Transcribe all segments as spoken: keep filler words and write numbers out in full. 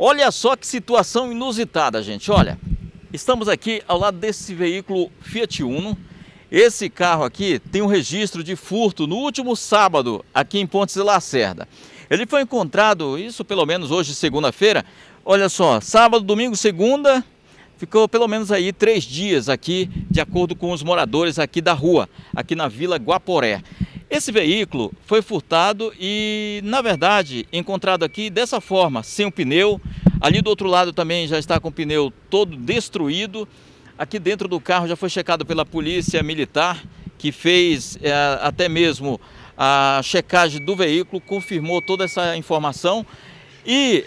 Olha só que situação inusitada, gente. Olha, estamos aqui ao lado desse veículo Fiat Uno. Esse carro aqui tem um registro de furto no último sábado, aqui em Pontes de Lacerda. Ele foi encontrado, isso pelo menos hoje, segunda-feira. Olha só, sábado, domingo, segunda, ficou pelo menos aí três dias aqui, de acordo com os moradores aqui da rua, aqui na Vila Guaporé. Esse veículo foi furtado e, na verdade, encontrado aqui dessa forma, sem o pneu. Ali do outro lado também já está com o pneu todo destruído. Aqui dentro do carro já foi checado pela polícia militar, que fez é, até mesmo a checagem do veículo, confirmou toda essa informação. E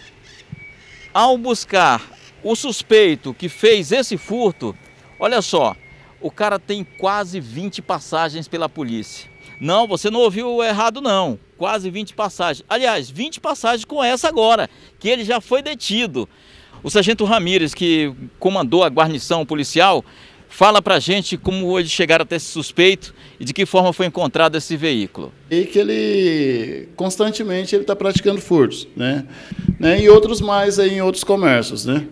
ao buscar o suspeito que fez esse furto, olha só, o cara tem quase vinte passagens pela polícia. Não, você não ouviu errado não, quase vinte passagens. Aliás, vinte passagens com essa agora, que ele já foi detido. O sargento Ramírez, que comandou a guarnição policial, fala pra gente como eles chegaram até esse suspeito e de que forma foi encontrado esse veículo. E que ele, constantemente, ele está praticando furtos, né? né? E outros mais aí em outros comércios, né?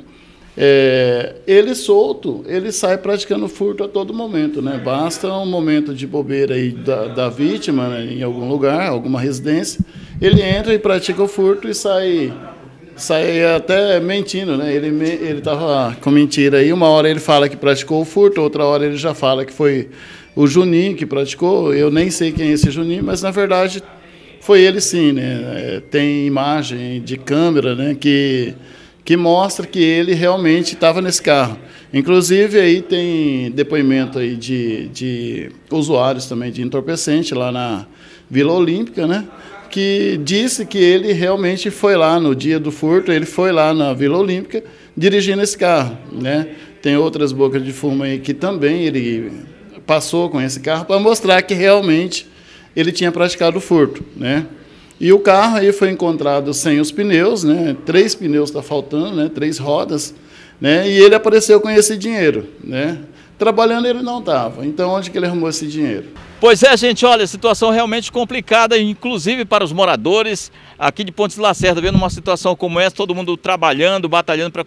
É, ele solto, ele sai praticando furto a todo momento, né? Basta um momento de bobeira aí da, da vítima, né, em algum lugar, alguma residência, ele entra e pratica o furto e sai, sai até mentindo, né? Ele ele estava com mentira aí, uma hora ele fala que praticou o furto, outra hora ele já fala que foi o Juninho que praticou. Eu nem sei quem é esse Juninho, mas na verdade foi ele sim, né? Tem imagem de câmera, né, que que mostra que ele realmente estava nesse carro. Inclusive, aí tem depoimento aí de, de usuários também de entorpecente lá na Vila Olímpica, né? Que disse que ele realmente foi lá no dia do furto, ele foi lá na Vila Olímpica dirigindo esse carro, né? Tem outras bocas de fumo aí que também ele passou com esse carro para mostrar que realmente ele tinha praticado o furto, né? E o carro aí foi encontrado sem os pneus, né? Três pneus está faltando, né? Três rodas, né? E ele apareceu com esse dinheiro, né? Trabalhando ele não estava. Então onde que ele arrumou esse dinheiro? Pois é, gente, olha, situação realmente complicada, inclusive para os moradores aqui de Pontes de Lacerda, vendo uma situação como essa, todo mundo trabalhando, batalhando para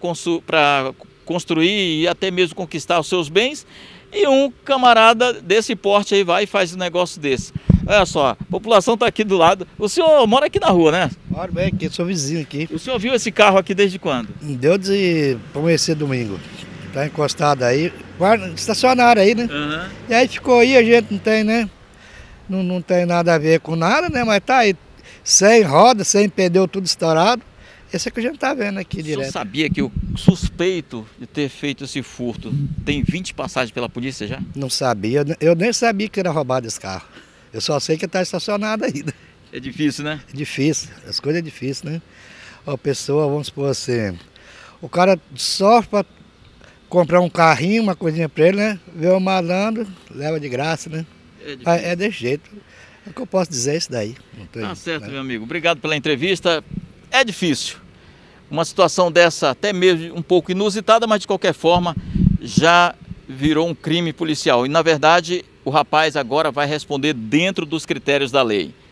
construir e até mesmo conquistar os seus bens, e um camarada desse porte aí vai e faz um negócio desse. Olha só, a população está aqui do lado. O senhor mora aqui na rua, né? Moro bem aqui, sou vizinho aqui. O senhor viu esse carro aqui desde quando? Deu de amanhecer domingo. Está encostado aí, estacionaram aí, né? Uhum. E aí ficou aí, a gente não tem, né? Não, não tem nada a ver com nada, né? Mas tá aí, sem roda, sem pneu, tudo estourado. Esse é que a gente tá vendo aqui direto. O senhor sabia que o suspeito de ter feito esse furto tem vinte passagens pela polícia já? Não sabia, eu nem sabia que era roubado esse carro. Eu só sei que está estacionado ainda. É difícil, né? É difícil, as coisas é difícil, né? A pessoa, vamos supor assim, o cara sofre para comprar um carrinho, uma coisinha para ele, né? Vê o malandro, leva de graça, né? É, é desse jeito. É o que eu posso dizer, é isso daí. Não tô tá aí, certo, né? Meu amigo. Obrigado pela entrevista. É difícil. Uma situação dessa, até mesmo um pouco inusitada, mas de qualquer forma, já virou um crime policial. E, na verdade, o rapaz agora vai responder dentro dos critérios da lei.